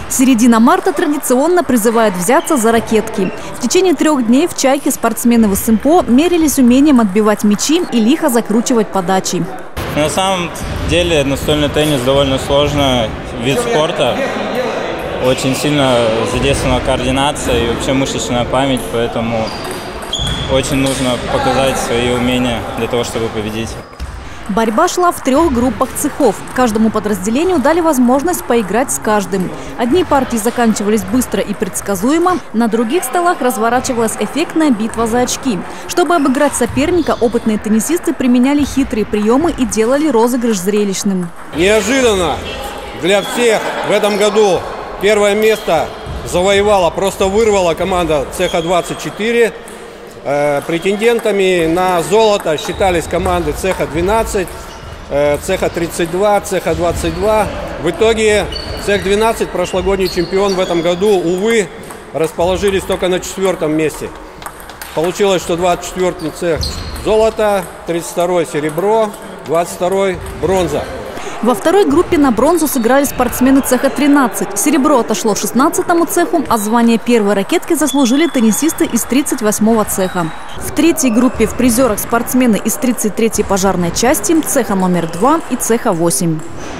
Середина марта традиционно призывает взяться за ракетки. В течение 3 дней в «Чайке» спортсмены ВСМПО мерились умением отбивать мячи и лихо закручивать подачи. На самом деле настольный теннис довольно сложный вид спорта. Очень сильно задействована координация и вообще мышечная память, поэтому очень нужно показать свои умения для того, чтобы победить. Борьба шла в 3 группах цехов. Каждому подразделению дали возможность поиграть с каждым. Одни партии заканчивались быстро и предсказуемо, на других столах разворачивалась эффектная битва за очки. Чтобы обыграть соперника, опытные теннисисты применяли хитрые приемы и делали розыгрыш зрелищным. Неожиданно для всех в этом году первое место завоевала, просто вырвала команда цеха 24. Претендентами на золото считались команды цеха 12, цеха 32, цеха 22. В итоге цех 12, прошлогодний чемпион в этом году, увы, расположились только на 4-м месте. Получилось, что 24-й цех золото, 32-й серебро, 22-й бронза. Во второй группе на бронзу сыграли спортсмены цеха 13. Серебро отошло 16-му цеху, а звание первой ракетки заслужили теннисисты из 38-го цеха. В третьей группе в призерах спортсмены из 33-й пожарной части, цеха номер 2 и цеха 8.